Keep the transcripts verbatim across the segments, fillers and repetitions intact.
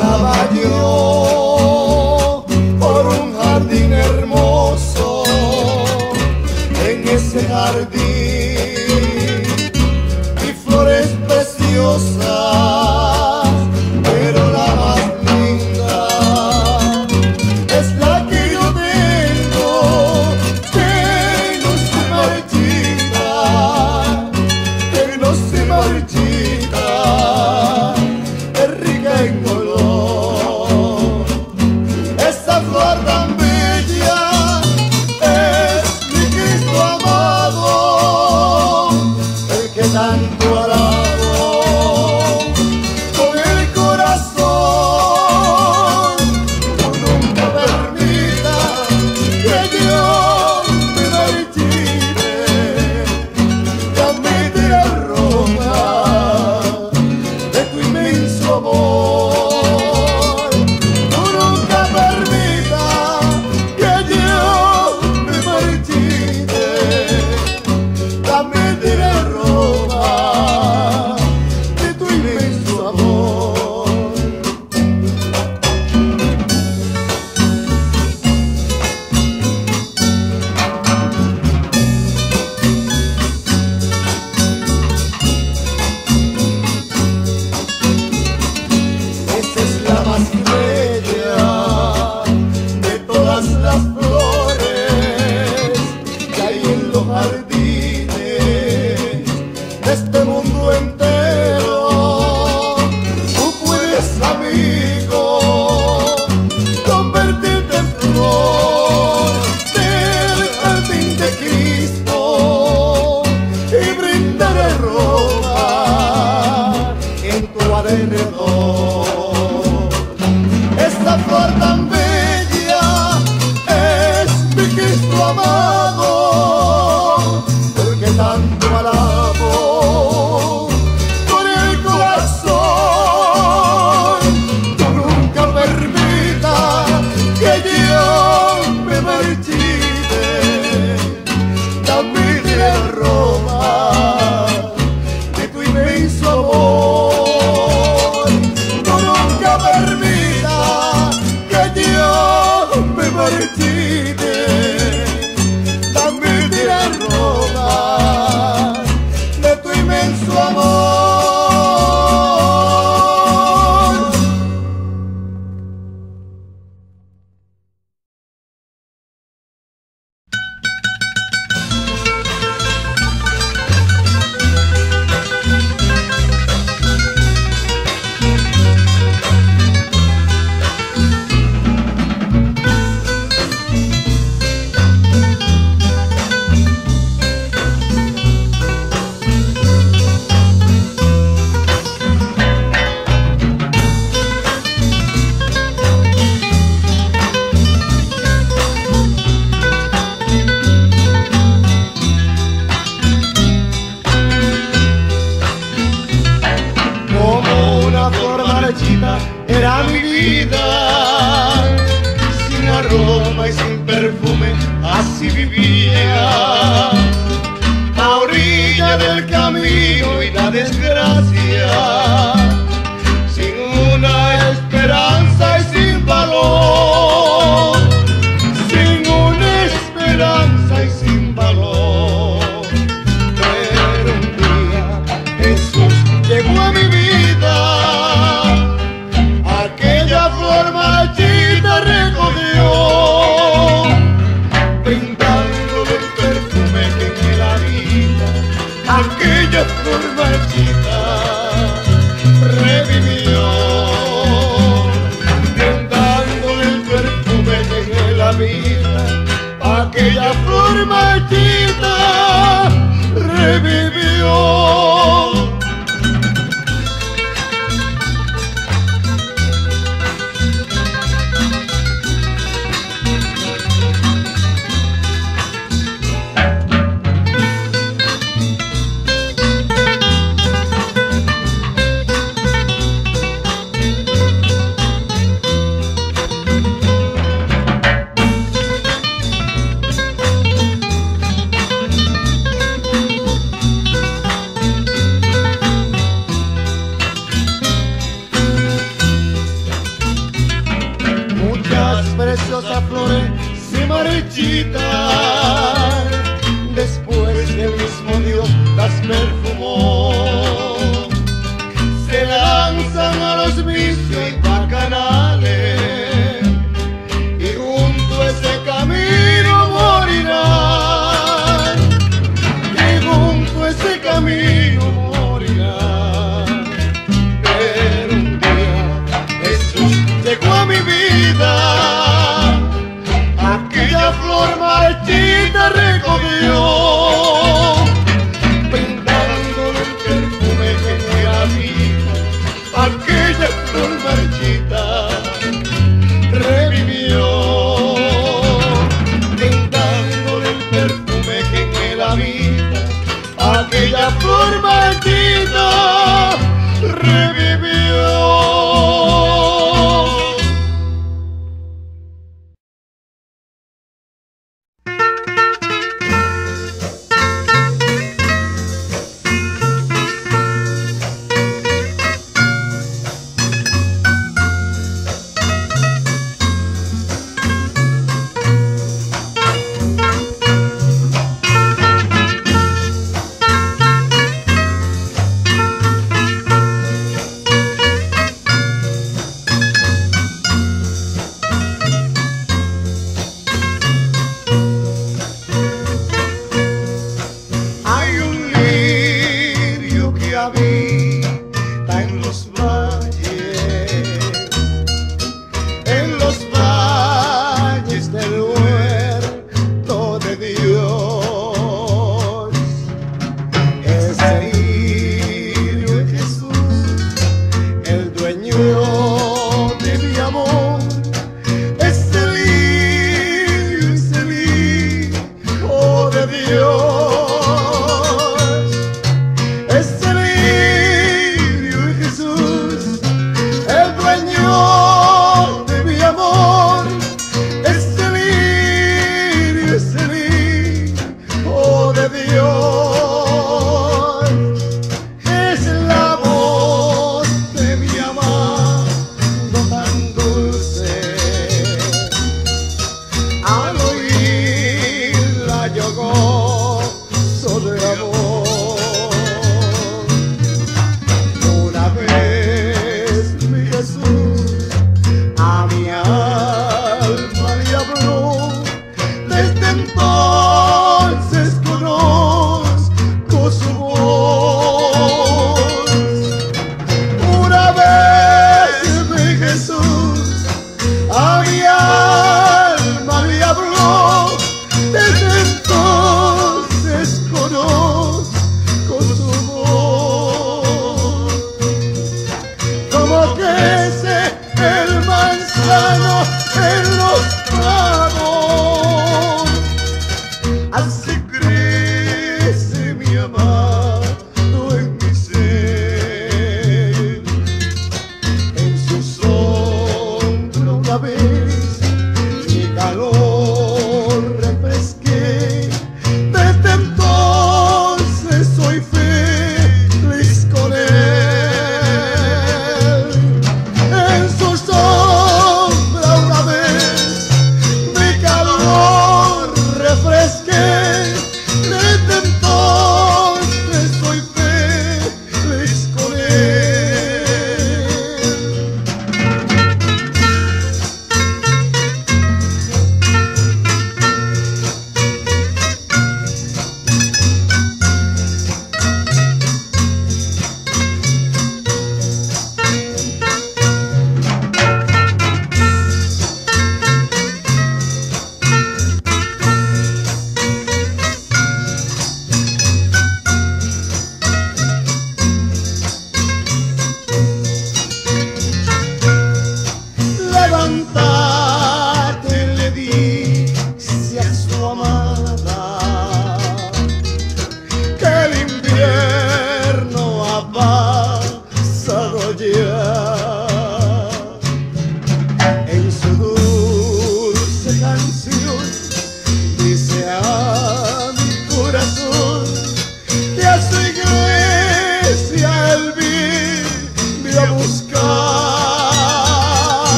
Caminaba yo por un jardín hermoso, en ese jardín y flores preciosas, pero la más linda es la que yo tengo, que no se marchita, que no se marchita, es rica en color. Esa flor tan bella es mi Cristo amado, el que tanto alabo con el corazón. Tú nunca permitas que yo me marchite, dame de la ropa de tu inmenso amor. Tú nunca permitas que yo me marchite, dame de la ropa de tu inmenso amor. Esa es la más bella de todas las flores que hay en los jardines de este mundo entero. Tú puedes, amigo, convertirte en flor del jardín de Cristo y brindar aroma en tu alrededor. Esta flor tan bella es mi Cristo amado, porque tanto alabo con el corazón. Tú nunca permitas que yo me marchite, dame de la ropa de tu inmenso amor. Tú nunca permitas que yo me marchite, dame de la ropa de tu inmenso amor. Como una flor marchita era mi vida, sin aroma y sin perfume, así vivía, a orilla del camino y la desgracia, sin una esperanza y sin valor, sin una esperanza y sin valor. Pero un día Jesús llegó a mi vida, aquella flor marchita recogió, brindándole el perfume que en la vida aquella flor marchita revivió, brindándole el perfume que en la vida aquella flor marchita revivió. preciosas flores se marchitan después que el mismo Dios las perfumó. Se lanzan a los vicios y bacanales y junto a ese camino morirán, y junto a ese camino morirán. Pero un día Jesús llegó a mi vida, aquella flor marchita recogió, brindándole el perfume que era vida. Aquella flor marchita revivió, brindándole el perfume que en la vida. Aquella flor marchita revivió.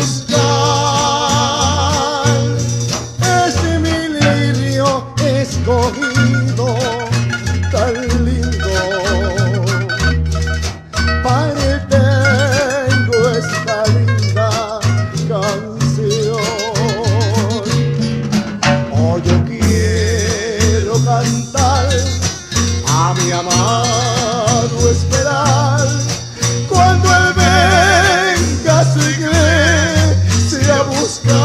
buscar ese mi lirio escogido tan lindo. Para él tengo esta linda canción. Oh, yo quiero cantar a mi amado, esperar cuando él venga a su iglesia a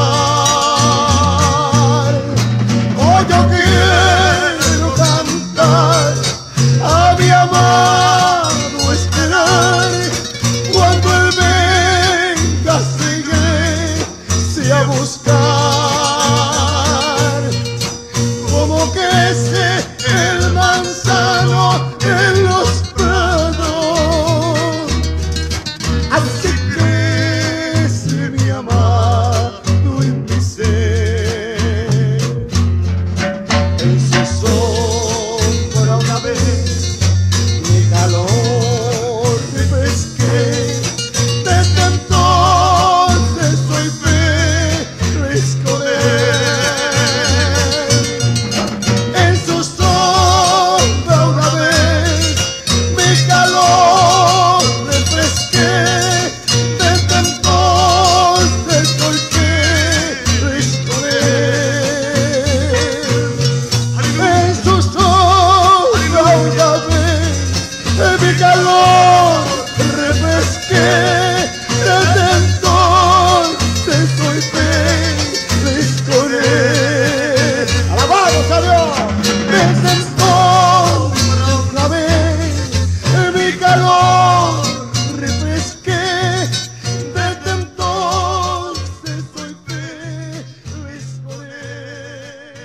buscar. Oh, yo quiero cantar a mi amado, esperar cuando él venga a su iglesia a buscar. Como que sé el manzano en los prados, así crece mi amado en mi ser. En su sombra una vez mi calor refresqué, desde entonces soy feliz con él. En su sombra una vez mi calor refresqué, desde entonces soy feliz con él. En su sombra una vez mi calor refresqué, desde entonces soy feliz con él. ¡Alabado sea Dios! Desde entonces una vez mi calor refresqué, desde entonces soy feliz con él.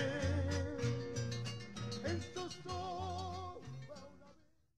En su sombra una vez.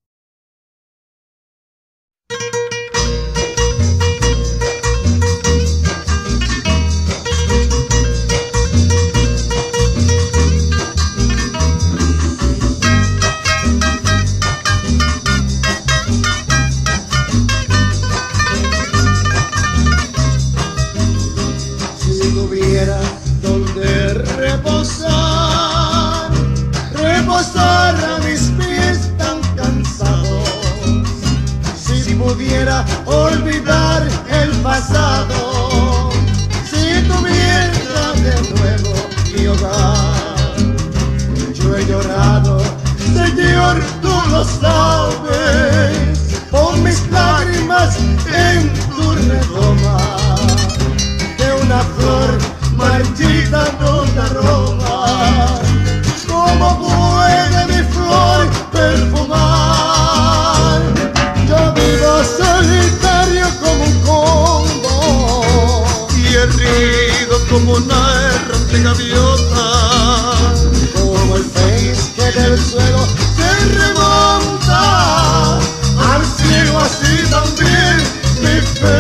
Si tuviera donde reposar, reposar a mis pies tan cansados, si pudiera olvidar el pasado, si tuviera de nuevo mi hogar. Yo he llorado, Señor, tú lo sabes, con mis lágrimas en tu redoma, de una flor marchita no te roba. ¿Cómo puede mi flor perfumar? Yo vivo solitario como un cóndor y herido como una errante gaviota, como el pez que del suelo se remonta al cielo, así también mi fe.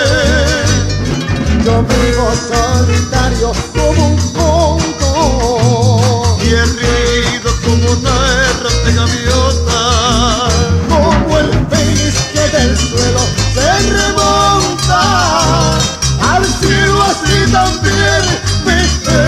Yo vivo solitario como un cóndor y herido como una errante gaviota, como el pez que del suelo se remonta al cielo, así también mi fe.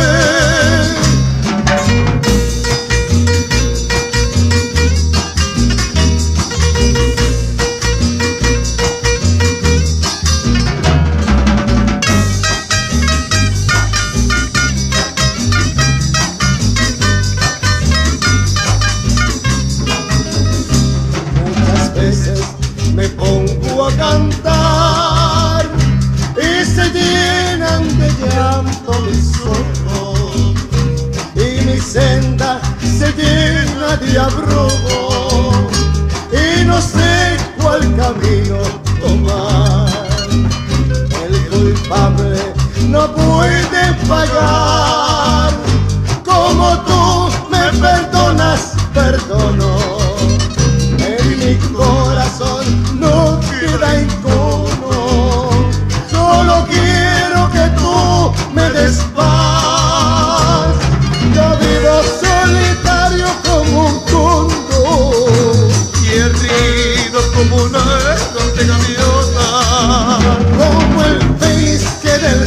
Muchas veces me pongo a cantar y se llenan de llanto mis ojos, y mi senda se llena de abrumo, y no sé cuál camino tomar. El culpable no puede pagar, como tú me perdonas, perdono. En mi corazón no queda encono, solo quiero que tú me des paz. Yo vivo solitario como un cóndor y herido como una errante gaviota, como el pez que del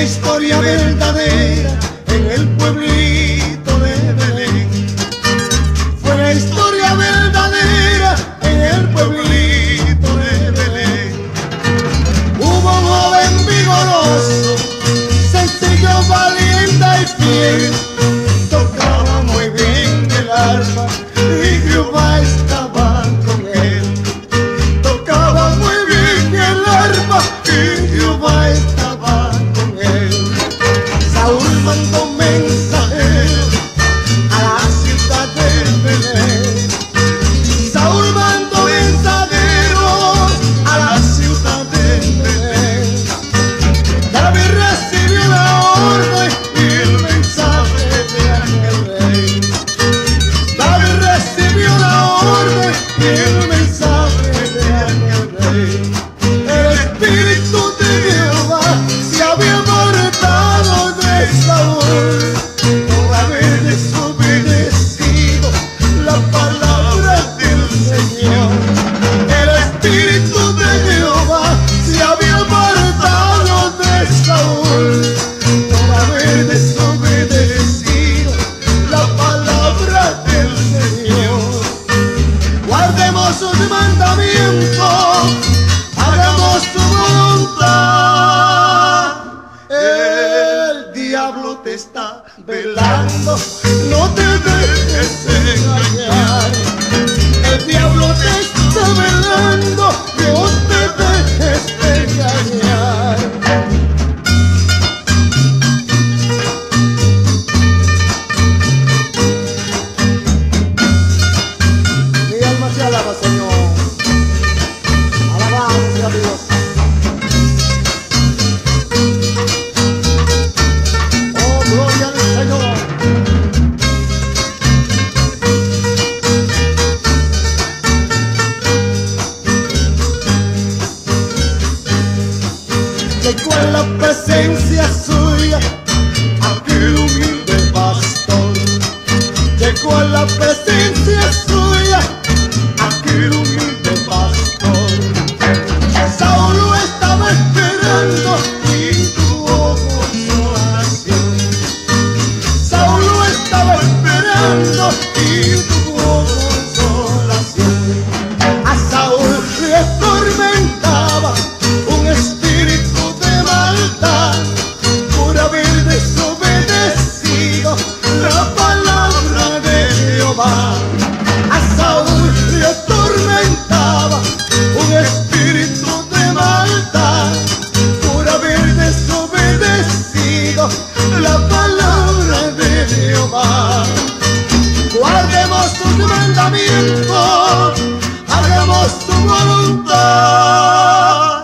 historia verdadera en el pueblito de Belén. Fue una historia verdadera en el pueblito de Belén. Hubo un joven vigoroso, sencillo, valiente y fiel. Tocaba muy bien el arpa y Jehová estaba con él. Tocaba muy bien el arpa y Jehová estaba con él. Saúl mandó mensajeros a la ciudad de Belén. Saúl mandó mensajeros a la ciudad de Belén. David recibió la orden y el mensaje de aquel rey. David recibió la orden y el mensaje de aquel rey. El espíritu de Jehová se había apartado de Saúl por haber desobedecido la palabra del Señor. El espíritu de Jehová se había apartado de Saúl por haber desobedecido la palabra del Señor. Guardemos sus mandamientos, hagamos su voluntad. El diablo te está velando, no te dejes engañar. El diablo te está velando, no te dejes engañar. Mi alma te alaba, Señor. Alabanza a Dios. Oh, gloria al Señor. Llegó en la presencia suya aquel humilde pastor. Llegó a la presencia suya aquel humilde pastor. Saúl lo estaba esperando y tuvo consolación. Saúl lo estaba esperando y tuvo consolación. A Saúl le atormentaba un espíritu de maldad por haber desobedecido la palabra de Jehová. A Saúl le atormentaba un espíritu de maldad por haber desobedecido la palabra de Jehová. Guardemos sus mandamientos, hagamos su voluntad.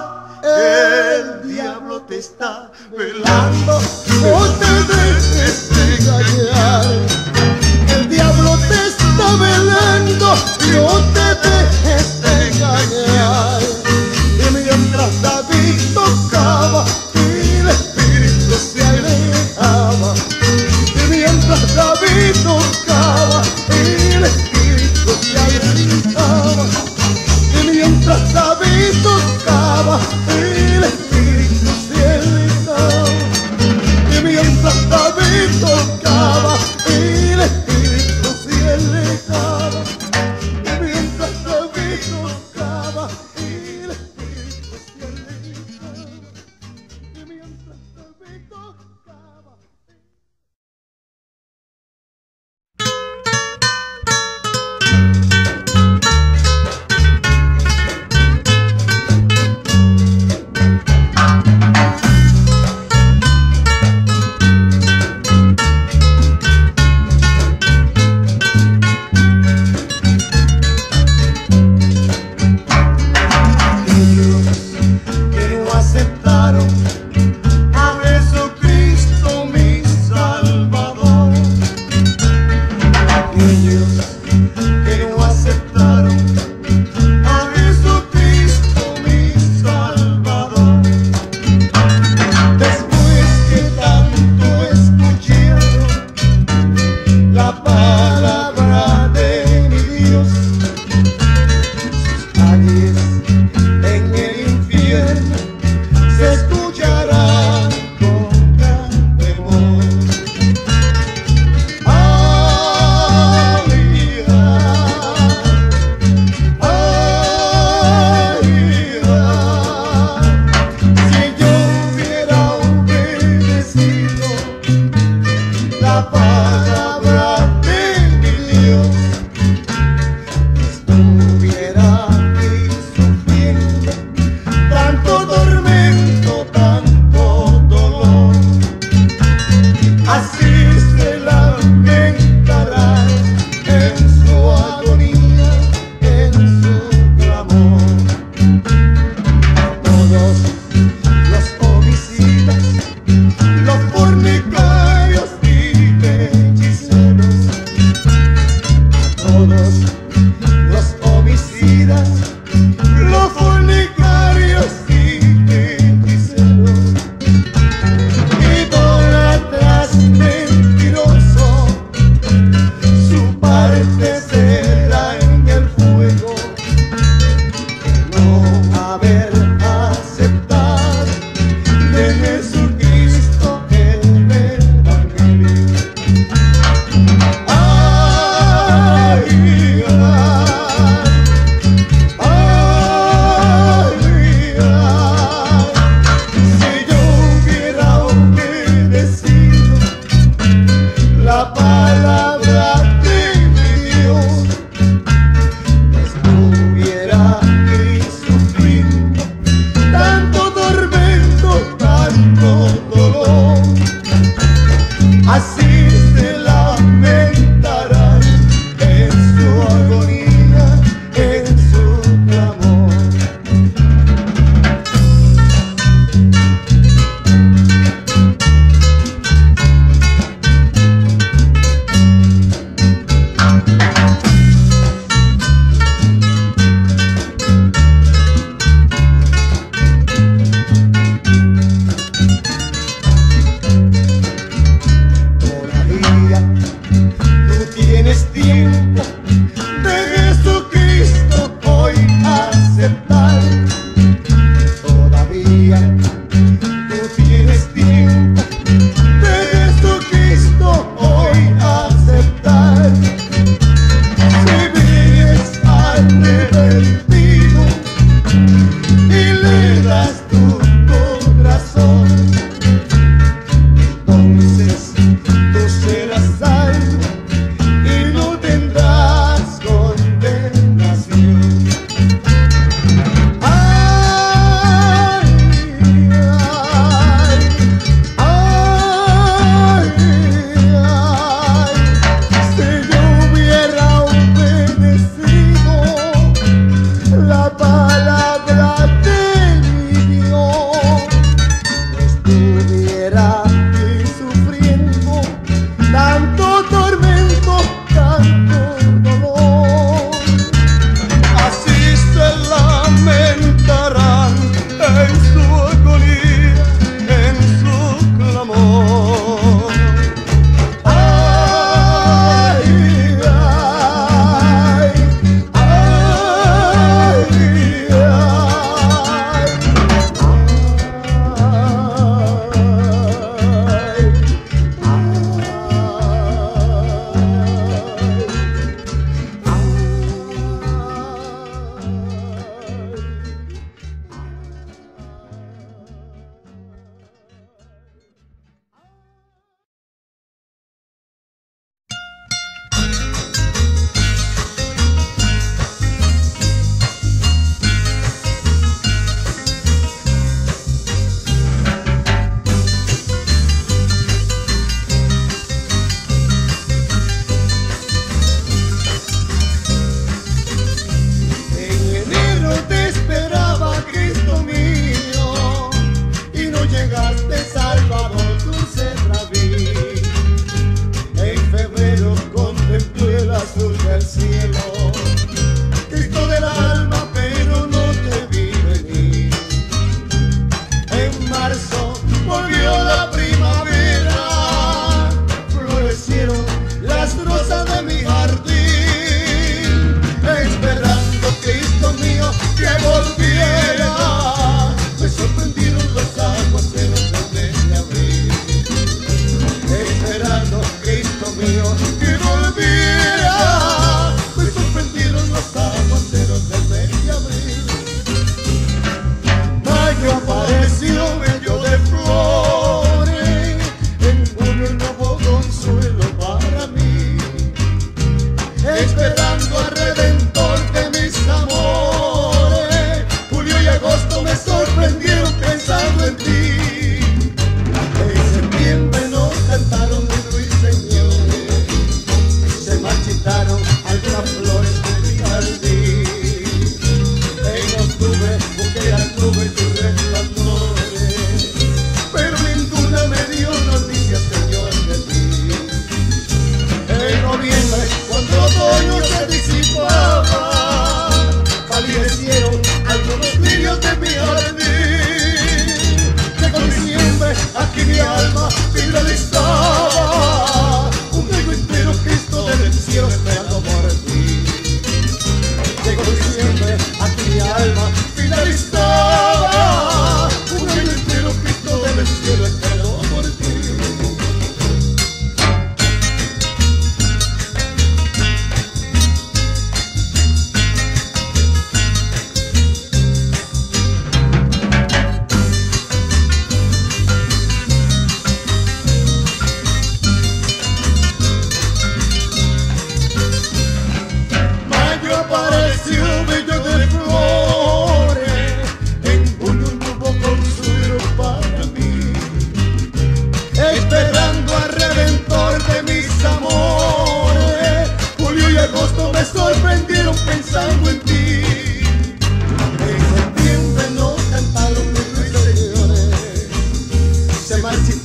El diablo te está velando, no te dejes engañar. El diablo te está velando, no te dejes engañar. Y mientras David tocaba y el espíritu se alejaba. Y mientras David tocaba y el espíritu se alejaba. Y mientras David tocaba el espíritu se alejaba. Y mientras David tocaba el espíritu se alejaba. Y mientras David tocaba el espíritu se alejaba. Y mientras David tocaba. se escuchará. Jesucristo el Evangelio. Ay, ay, ay, ay, si yo hubiera obedecido la palabra de mi Dios, no estuviera aquí sufriendo tanto tormento, tanto dolor. Así se lamentarán en su agonía, en su clamor. Todavía tú tienes tiempo de Jesucristo hoy aceptar. Todavía tú tienes tiempo de Jesucristo hoy aceptar. Si vienes arrepentido y le das tu corazón, entonces tú serás salvo y no tendrás condenación. Ay, ay, ay, ay, si yo hubiera obedecido la palabra de mi Dios, no estuviera aquí sufriendo tanto tormento, tanto dolor. Así se lamentarán en su agonía, en su clamor. Ay, ay, ay, En enero te esperaba, Cristo mío, y no llegaste, Salvador, dulce Rabí. En febrero contemplé el azul del cielo, Cristo del alma, pero no te vi venir. En marzo volvió la primavera, florecieron las rosas de mi jardín, esperando, Cristo mío, que volviera. Me sorprendieron los aguaceros del mes de abril, esperando, Cristo mío, que volviera. Me sorprendieron los aguaceros del mes de abril. Mayo apareció, medio de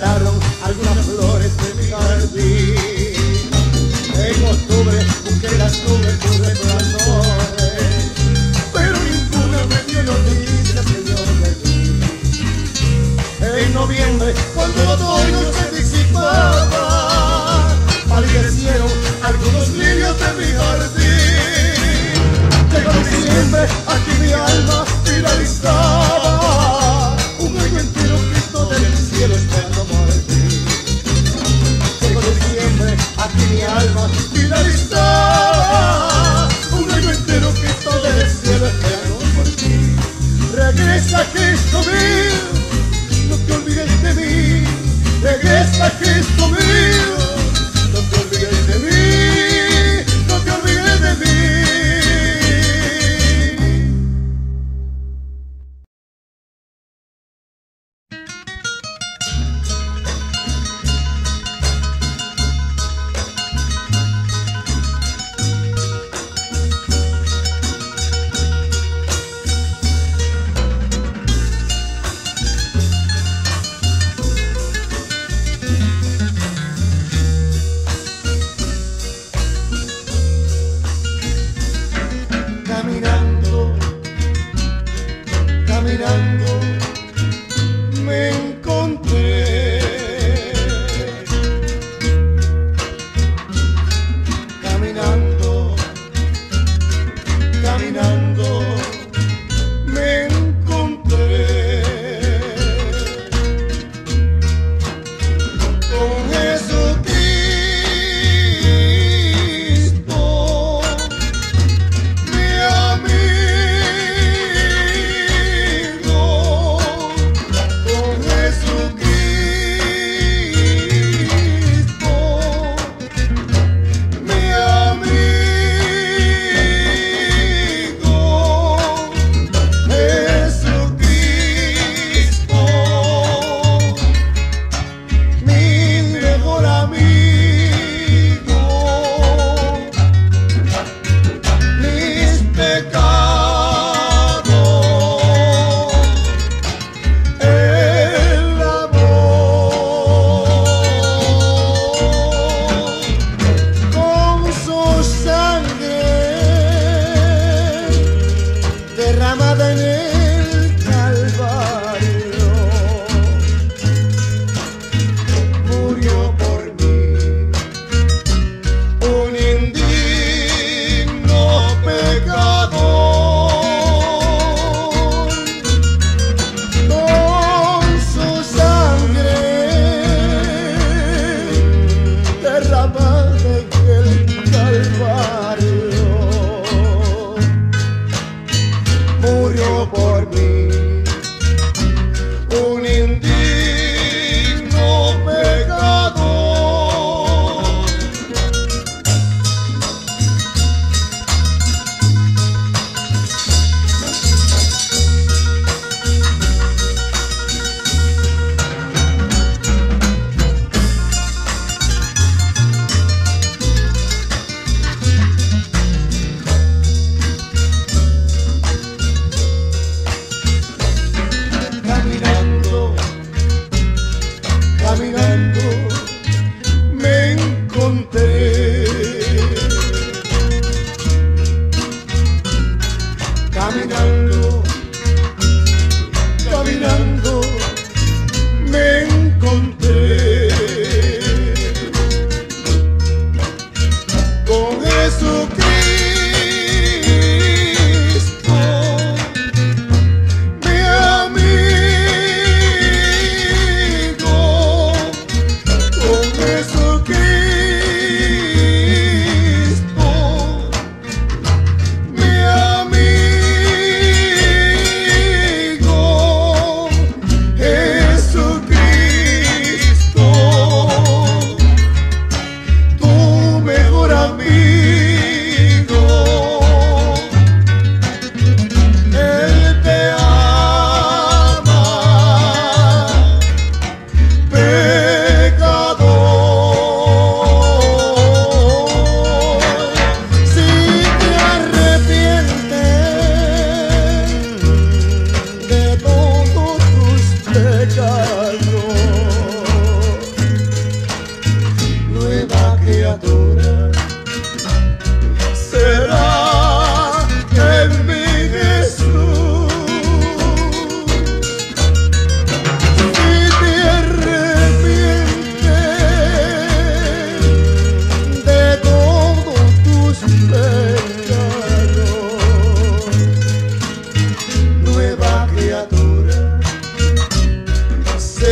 brotaron algunas flores de mi jardín. En octubre busqué las nubes tus resplandores, pero ninguna me dio noticias, Señor de ti. En noviembre, cuando el otoño se disipaba, palidecieron algunos lirios de mi jardín. Llegó diciembre, aquí mi alma finalizaba, un año entero Cristo del cielo esperando por ti. Llegó diciembre, aquí mi alma finalizaba, un año entero Cristo del cielo esperando por ti. Regresa Cristo mío, no te olvides de mí. Regresa Cristo mío, no te olvides de mí. No te olvides de mí.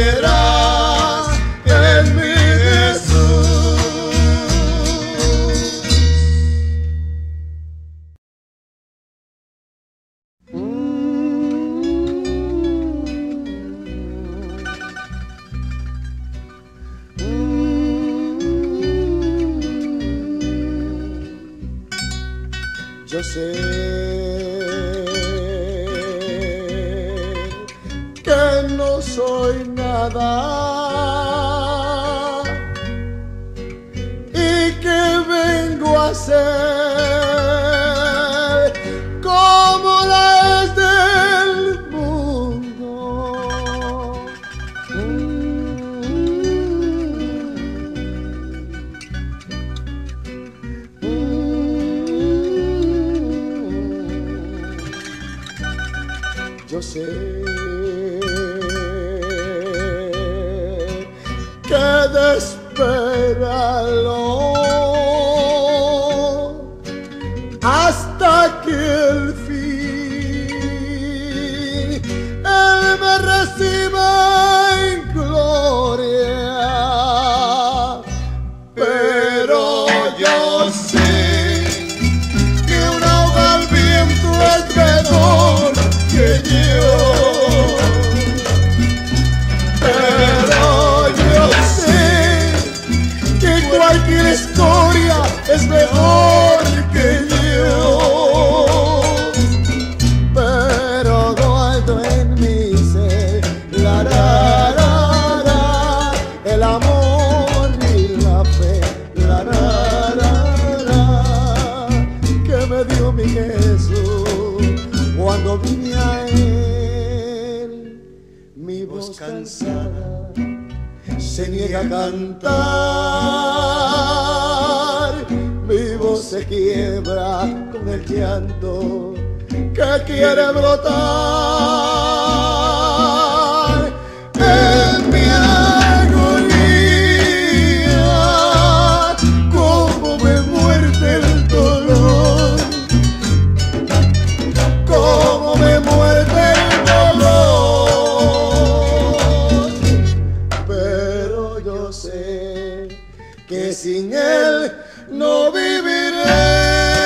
volverá en mi Jesús. Yo sé que no soy nada y que vengo a ser como la es del mundo. Yo sé que de esperarlo hasta que el fin Él me reciba en gloria, pero yo sé que una hoja al viento es mejor que yo, pero yo sé que cualquier historia es mejor que yo, pero guardo en mi ser la, la, la, la, el amor y la fe, la, la, la, la, que me dio mi Jesús cuando vine a Él. Mi voz cansada se niega a cantar, mi voz se quiebra con el llanto que quiere brotar en mi agonía, como me muerde el dolor, como me muerde el dolor, pero yo sé que sin Él no viviré,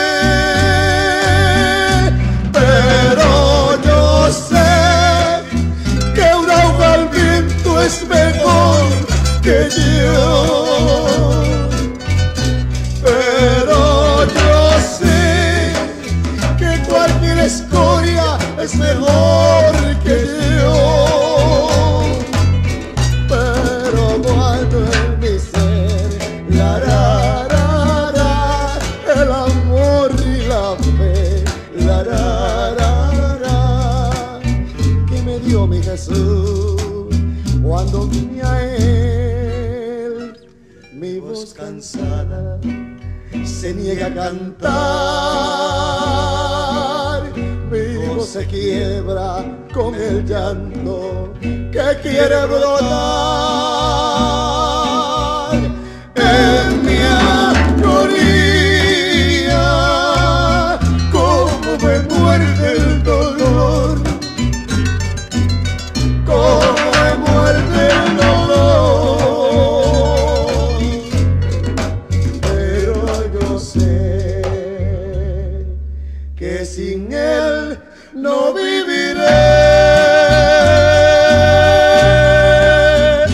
pero yo sé que una hoja al viento es mejor que yo, pero yo sé que cualquier escoria es mejor que yo, pero guardo en mi ser la, la, la, la, el amor y la fe, la, la, la, la, que me dio mi Jesús cuando vine a Él. Mi voz cansada se niega a cantar, mi voz se quiebra con el llanto que quiere brotar en mi agonía, como me muerde el dolor, como me muerde el dolor, pero yo sé que sin Él no viviré.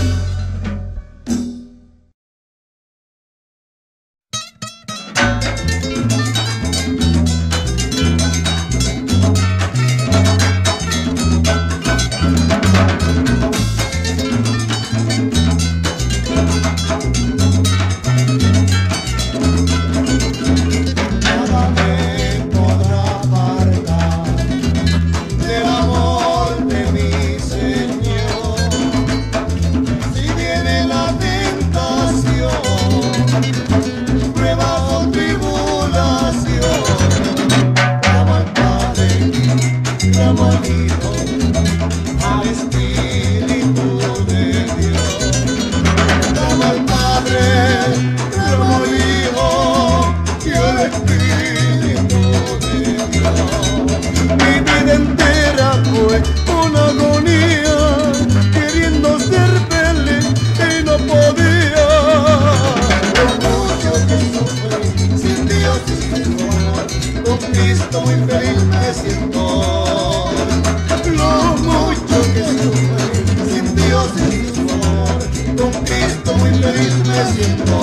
Dios y su amor, con Cristo muy feliz me siento.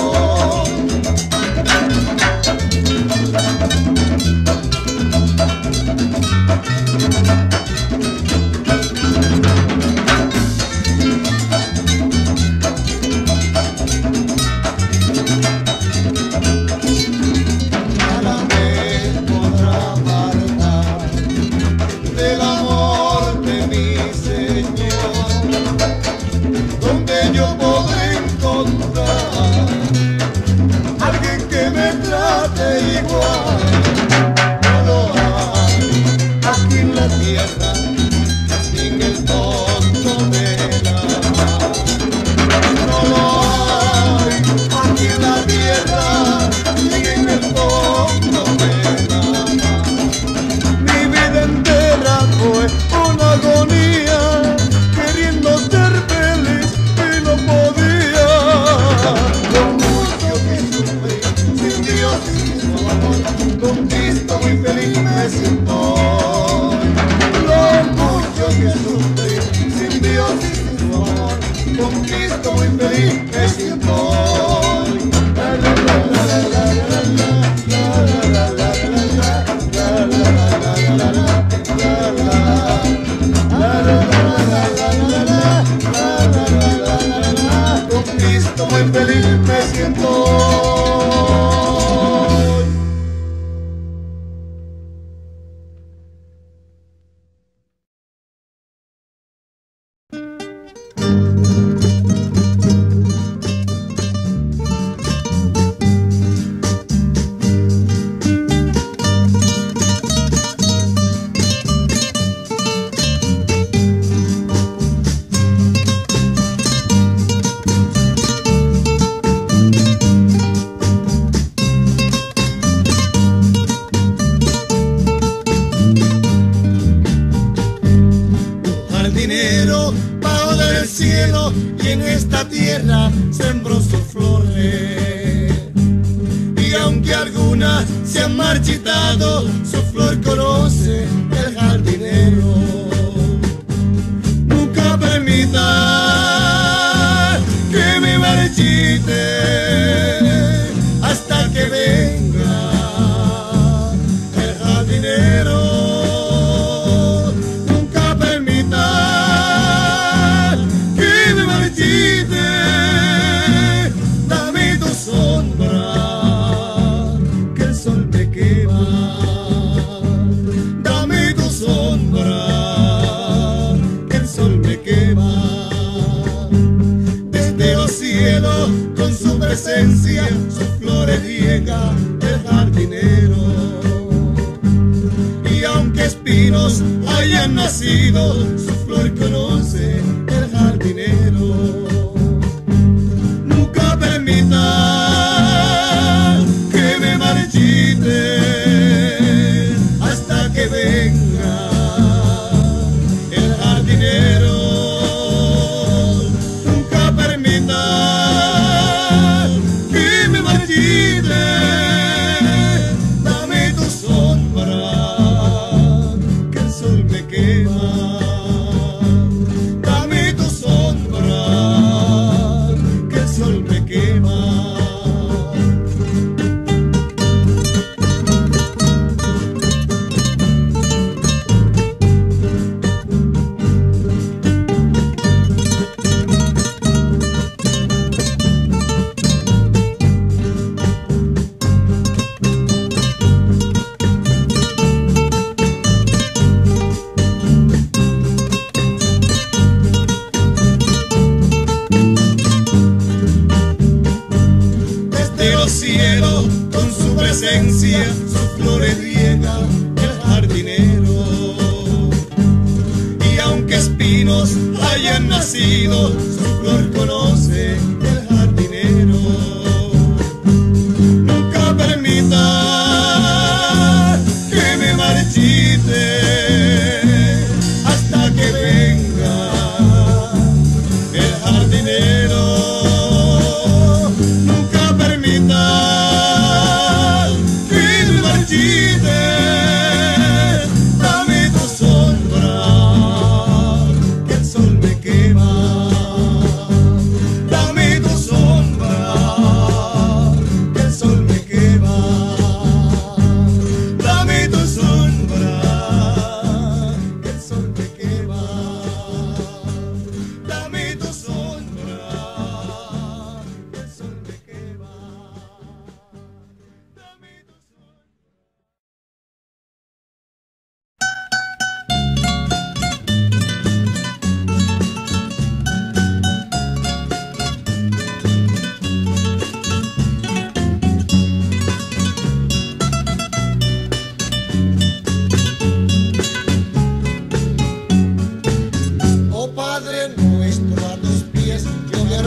Dame tu sombra, que el sol me quema.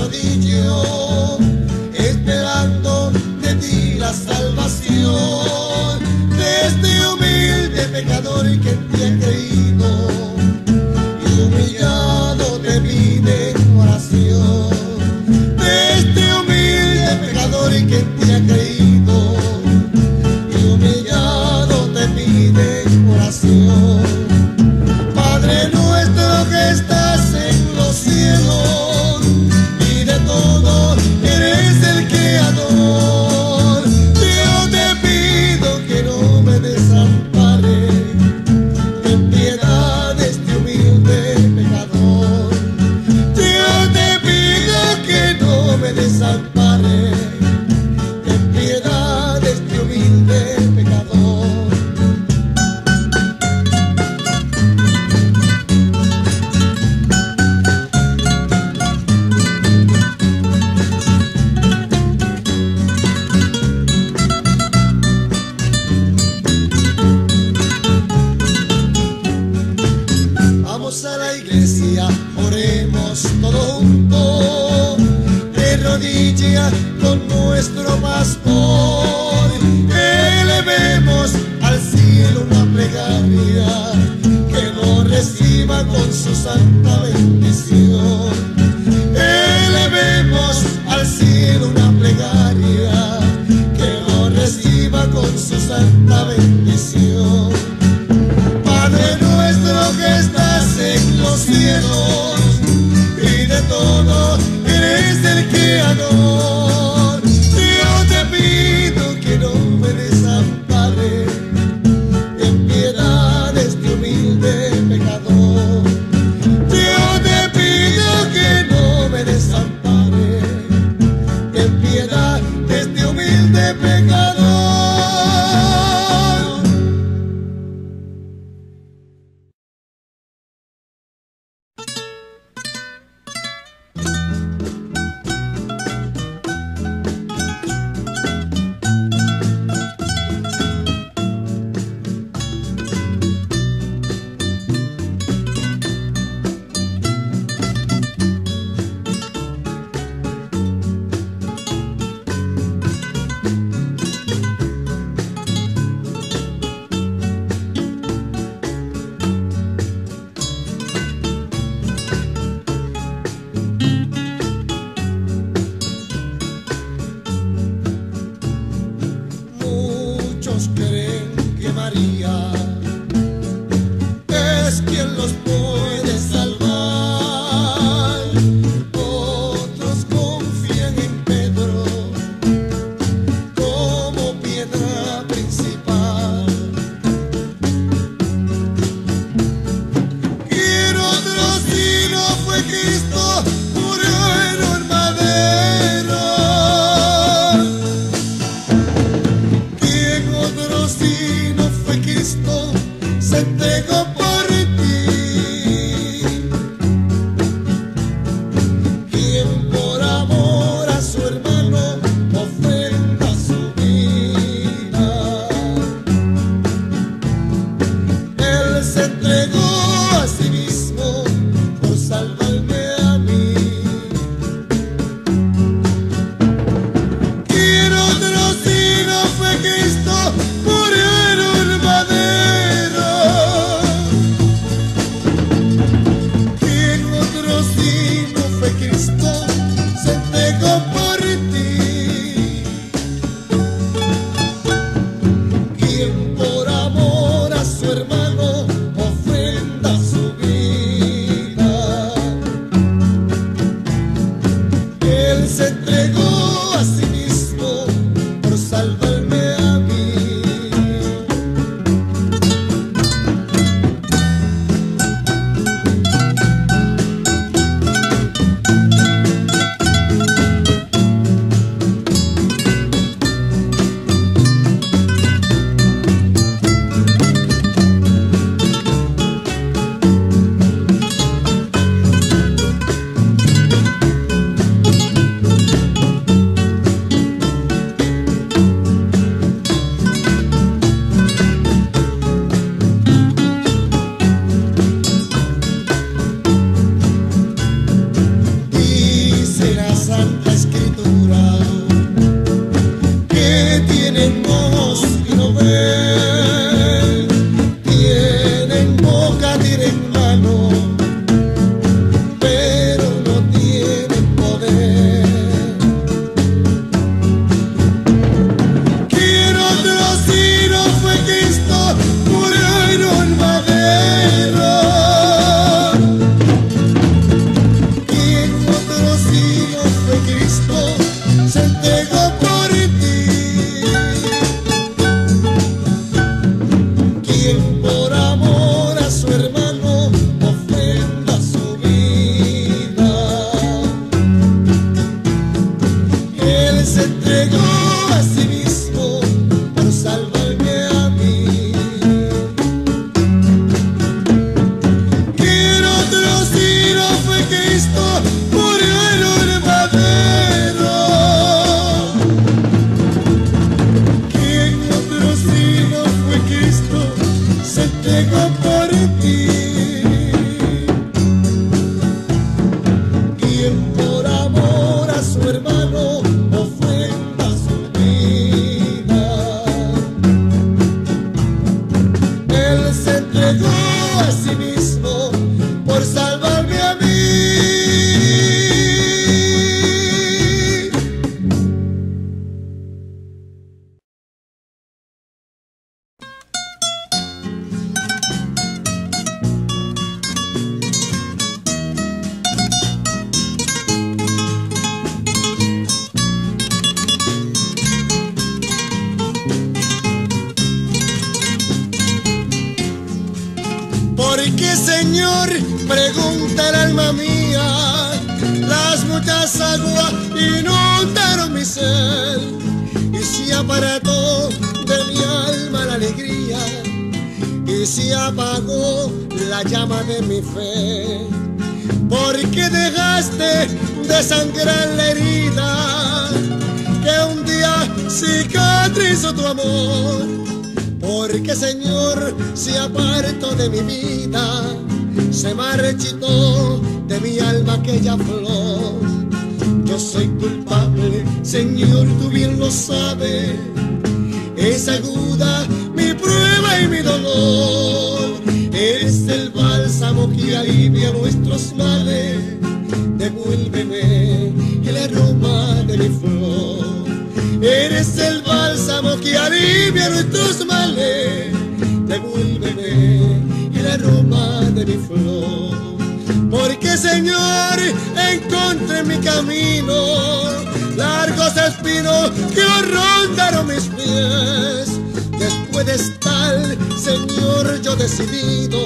arrodillo, esperando de ti la salvación de este humilde pecador que en ti ha creído y humillado te pide oración. De este humilde pecador que en ti ha creído y humillado te pide oración. Padre nuestro que estás en los cielos, y de todo eres el creador. Yo te pido que no me desampares, ten piedad de este humilde pecador. Yo te pido que no me desampares, ten piedad de este humilde pecador. Vamos a la iglesia, oremos todos juntos, de rodillas con nuestro pastor. Elevemos al cielo una plegaria que nos reciba con su santa bendición. Elevemos al cielo una plegaria que nos reciba con su santa bendición. Padre nuestro que estás en los cielos, y de todo eres el creador. Yo te pido que no me desampares, ten piedad de este humilde pecador. Yo te pido que por amor a su hermano ofrenda su vida. Él se entregó a sí mismo por salvarme a mí. ¿Por qué, Señor? Pregunta el alma mía. Las muchas aguas inundaron mi ser y se apartó de mi alma la alegría y se apagó la llama de mi fe. ¿Por qué dejaste de sangrar la herida que un día cicatrizó tu amor? Porque, Señor, se apartó de mi vida, se marchitó de mi alma aquella flor. Yo soy culpable, Señor, tú bien lo sabes. Es aguda mi prueba y mi dolor. Eres el bálsamo que alivia nuestros males. Devuélveme el aroma de mi flor. Eres el bálsamo que alivia nuestros males. Devuélveme el aroma de mi flor. Porque, Señor, encontré en mi camino largos espinos que rondaron mis pies. Después de estar, Señor, yo decidido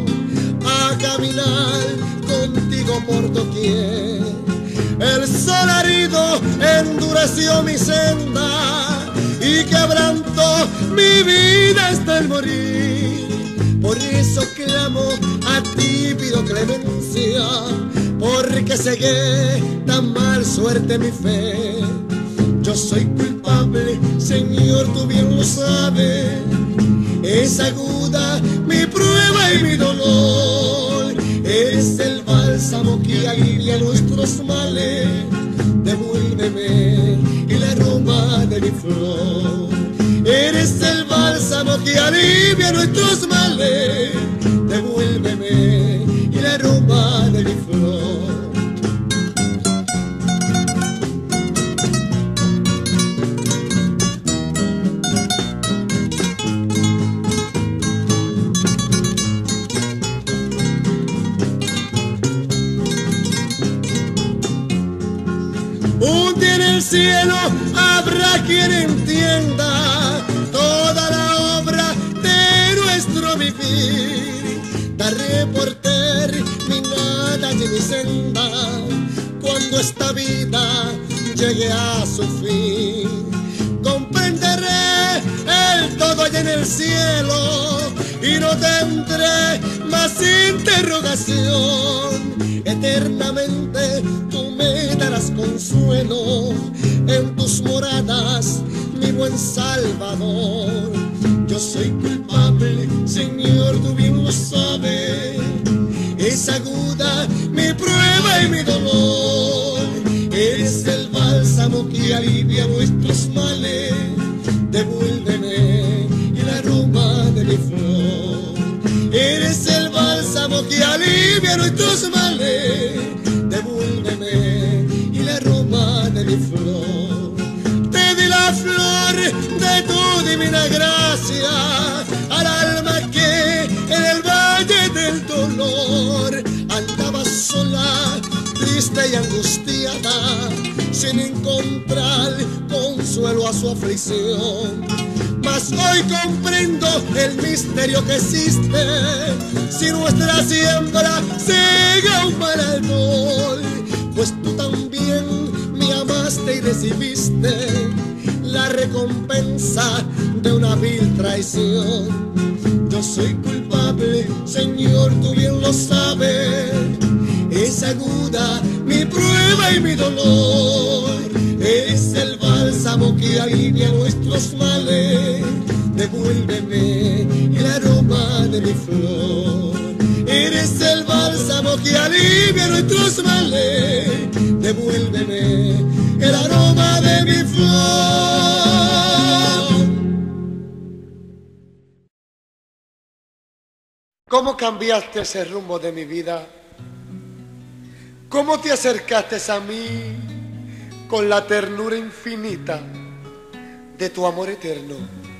a caminar contigo por doquier. El sol herido endureció mi senda y quebrantó mi vida hasta el morir. Por eso clamo a ti, pido clemencia, porque cegué tan mal suerte mi fe. Yo soy culpable, Señor, tú bien lo sabes. Es aguda mi prueba y mi dolor. Es el bálsamo que alivia nuestros males. Devuélveme el aroma de mi flor. Eres el bálsamo que alivia nuestros males. Devuélveme el aroma de mi flor. Un día en el cielo habrá quien entienda toda la obra de nuestro vivir. Daré por terminada y mi senda cuando esta vida llegue a su fin. Comprenderé el todo allá en el cielo y no tendré más interrogación. Eternamente tú me darás consuelo en tus moradas, mi buen Salvador. Yo soy culpable, Señor, tú bien lo sabes. Es aguda mi prueba y mi dolor. Eres el bálsamo que alivia nuestros males. Devuélveme el aroma de mi flor. Eres el bálsamo que alivia nuestros males. Devuélveme el aroma de mi flor. Te di la flor de tu divina gracia al alma que en el valle del dolor andaba sola, triste y angustiada, sin encontrar consuelo a su aflicción. Mas hoy comprendo el misterio que existe. Si nuestra siembra cega un mal árbol, pues tú también me amaste y recibiste la recompensa de una vil traición. Yo soy culpable, Señor, tú bien lo sabes. Es aguda mi prueba y mi dolor. Es el bálsamo que alivia nuestros males. Devuélveme el aroma de mi flor. Eres el bálsamo que alivia nuestros males. devuélveme el aroma de mi flor. ¿Cómo cambiaste ese rumbo de mi vida? ¿Cómo te acercaste a mí con la ternura infinita de tu amor eterno?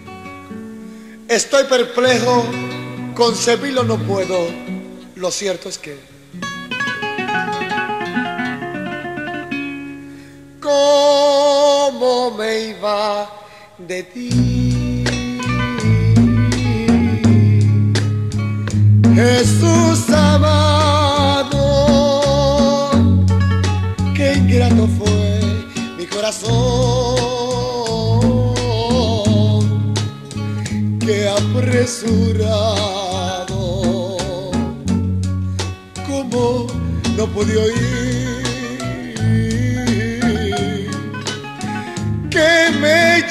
Estoy perplejo, concebirlo no puedo, lo cierto es que ¿cómo me iba de ti? Jesús amado, qué ingrato fue mi corazón, qué apresurado, cómo no pude oír que me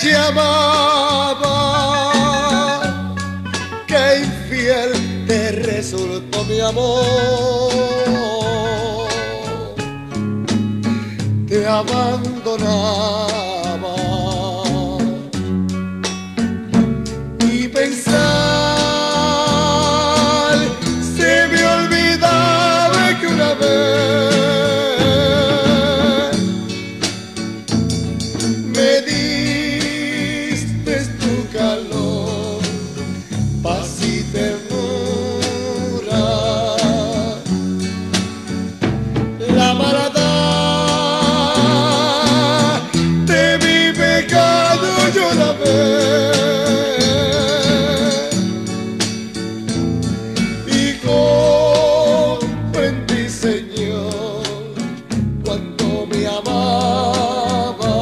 llamaba, que infiel te resultó mi amor, te abandonaba y pensar se me olvidaba que una vez me diste tu calor, paz y ternura, la maldad de mi pecado yo la ve y comprendí, Señor, cuánto me amaba.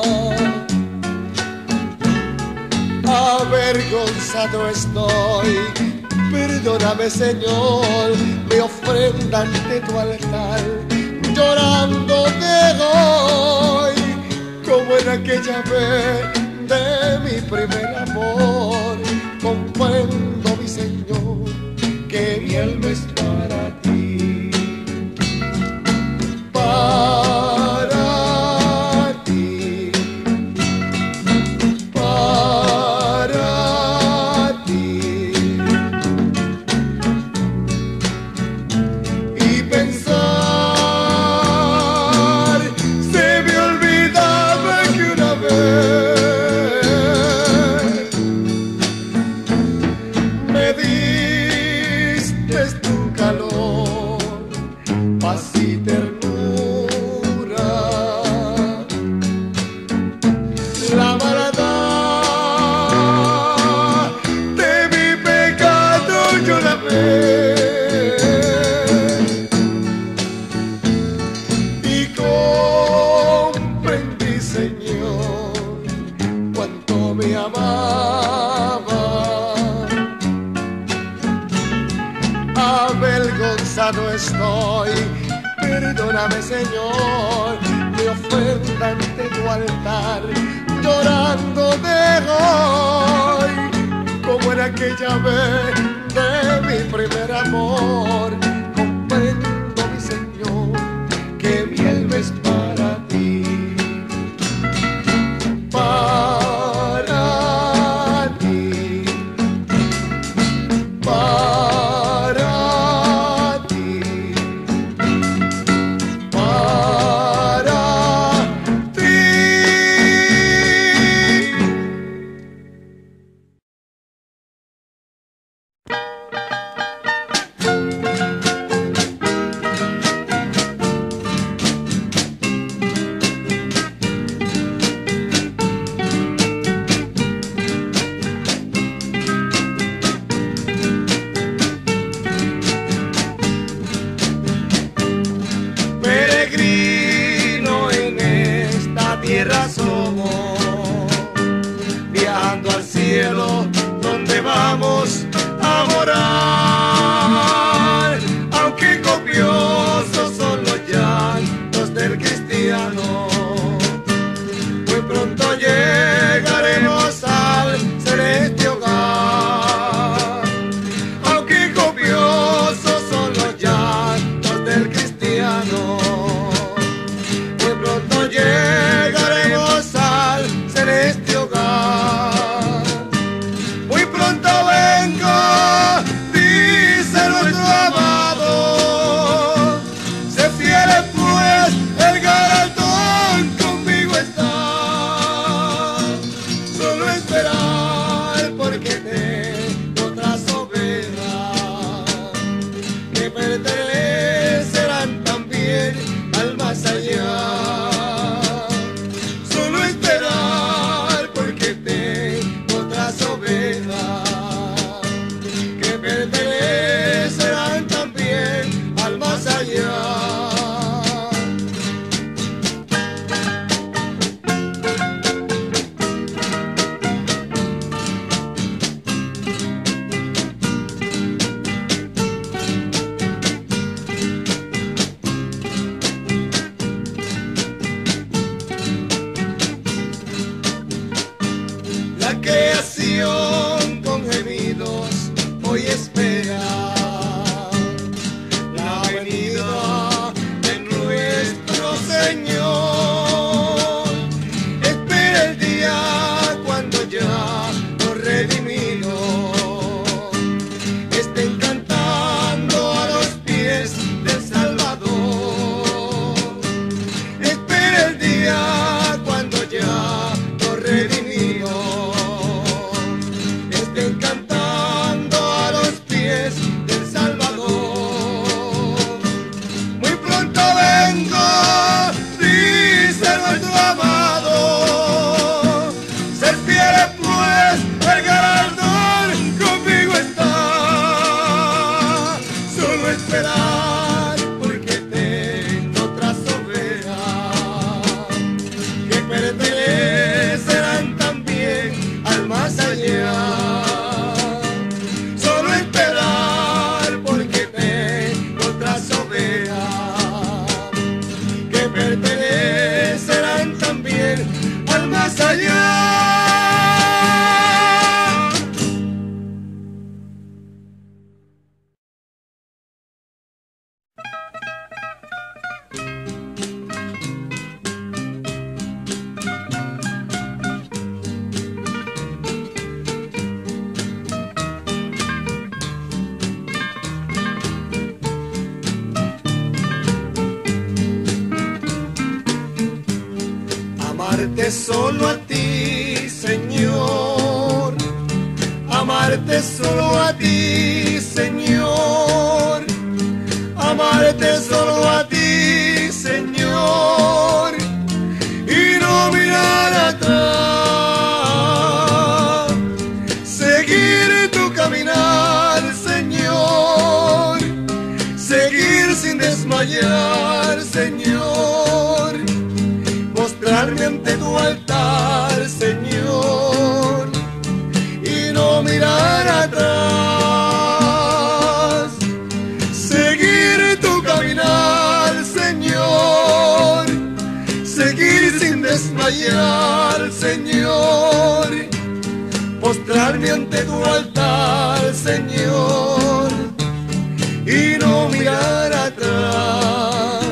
Avergonzado estoy, perdóname, Señor, mi ofrenda ante tu altar, llorando te doy, como en aquella vez de mi primer amor. Comprendo, mi Señor, que mi alma es para ti, para ti, para ti. Y pensar se me olvidaba que una vez me diste tu calor, paz y ternura, la maldad de mi pecado yo la ve y comprendí, Señor, cuánto me amaba. Avergonzado estoy, perdóname, Señor, mi ofrenda ante tu altar, llorando te doy, como en aquella vez de mi primer amor. Comprendo, mi Señor, que mi alma es para ti, para ti, para ti, para ti. Peregrino en esta tierra somos, viajando al cielo donde vamos a morar. Aunque copiosos son los llantos del cristiano, muy pronto llegaremos al celeste hogar. Aunque copiosos son los llantos del cristiano, amarte solo a ti, Señor, amarte solo a ti, Señor, amarte solo a ti, Señor, y no mirar atrás, seguir tu caminar, Señor, seguir sin desmayar, Señor, mostrarme ante tu altar, Señor, y no mirar atrás, seguir tu caminar, Señor, seguir sin desmayar, Señor, mostrarme ante tu altar, Señor, y no mirar atrás.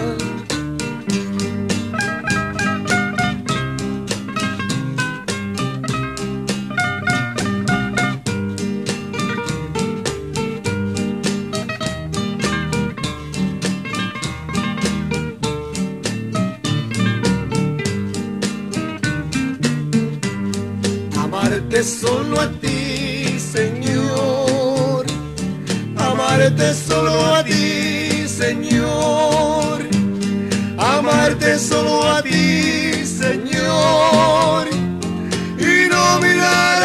Amarte solo a ti, Señor, amarte solo a ti, Señor, amarte solo a ti, Señor, y no mirar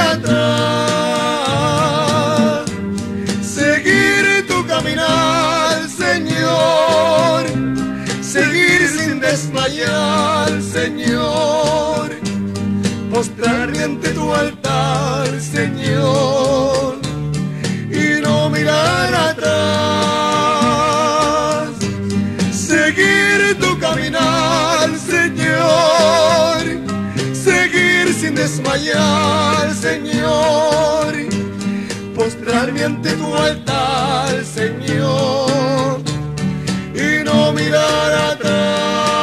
atrás, seguir tu caminar, Señor, seguir sin desmayar, Señor, mostrarme ante tu altar, Señor, y no mirar atrás, seguir tu caminar, Señor, seguir sin desmayar, Señor, postrarme ante tu altar, Señor, y no mirar atrás.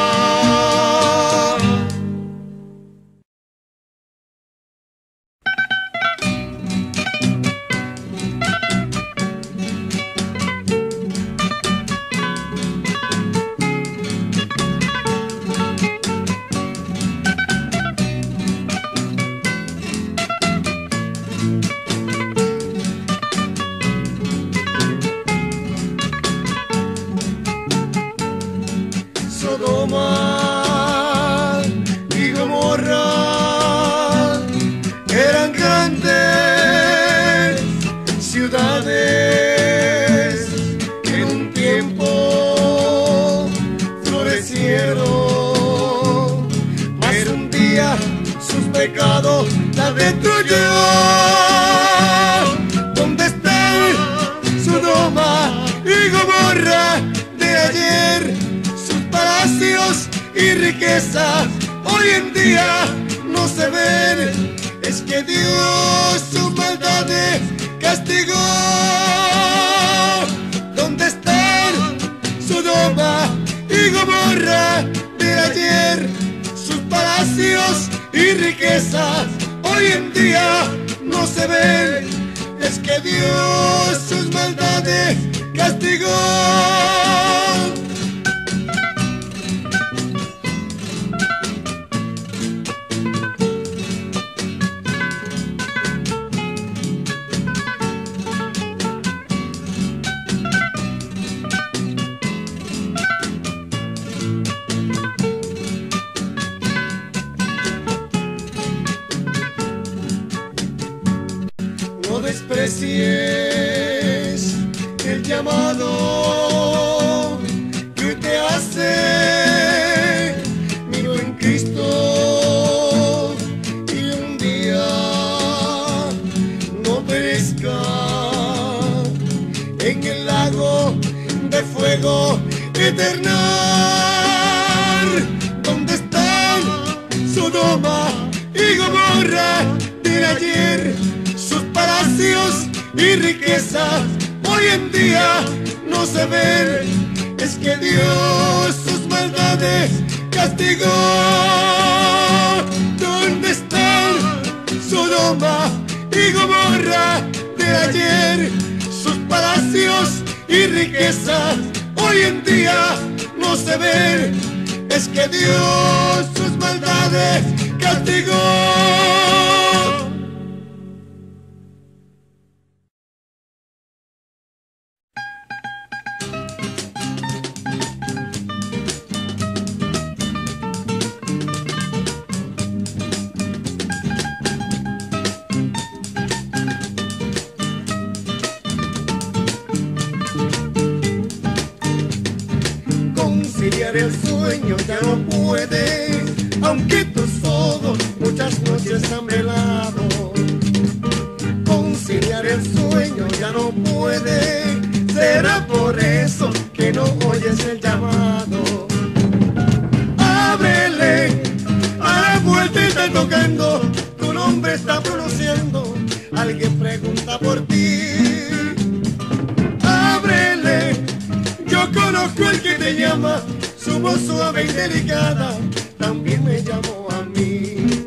Sodoma y Gomorra eran grandes ciudades que en un tiempo florecieron, mas un día sus pecados la destruyó. ¿Dónde están Sodoma y Gomorra de ayer? Palacios y riquezas hoy en día no se ven, es que Dios sus maldades castigó. ¿Dónde están Sodoma y Gomorra de ayer? Sus palacios y riquezas hoy en día no se ven, es que Dios sus maldades castigó. No desprecies el llamado que te hace mi buen Cristo, y un día no perezca en el lago de fuego eternal. ¿Dónde están Sodoma y Gomorra de ayer? Sus palacios y riquezas hoy en día no se ven, es que Dios sus maldades castigó. ¿Dónde están Sodoma y Gomorra de ayer? Sus palacios y riquezas hoy en día no se ven, es que Dios sus maldades me castigó. Conciliar el sueño ya no puede, aunque tus ojos muchas noches han velado. Conciliar el sueño ya no puede, será por eso que no oyes el llamado. Ábrele, a la puerta está tocando, tu nombre está pronunciando, alguien pregunta por ti. Ábrele, yo conozco al que te llama, su voz suave y delicada también me llamó a mí.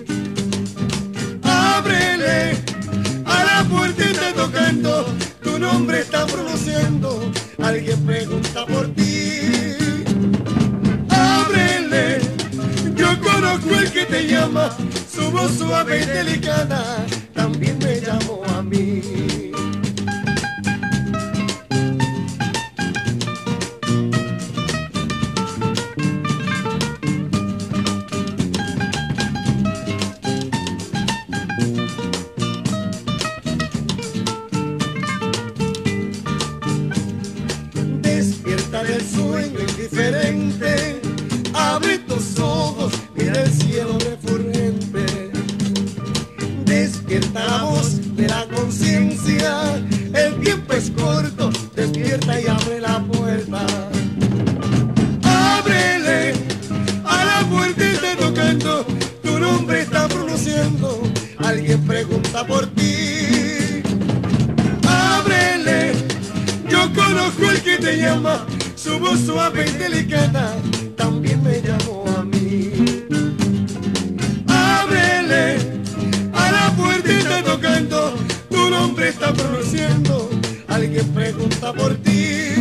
Ábrele, a la puerta está tocando, tu nombre está pronunciando, alguien pregunta por ti. Ábrele, yo conozco al que te llama, su voz suave y delicada también me llamó a mí. Del sueño indiferente, abre tus ojos, mira el cielo refulgente. Despierta la voz de la conciencia, el tiempo es corto, despierta y abre la puerta. Ábrele, a la puerta está tocando, tu nombre está pronunciando, alguien pregunta por ti. Ábrele, yo conozco al que te llama, su voz suave y delicada también me llamó a mí. Ábrele, a la puerta está tocando, tu nombre está pronunciando, alguien pregunta por ti.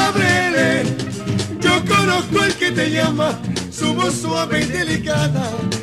Ábrele, yo conozco al que te llama, su voz suave y delicada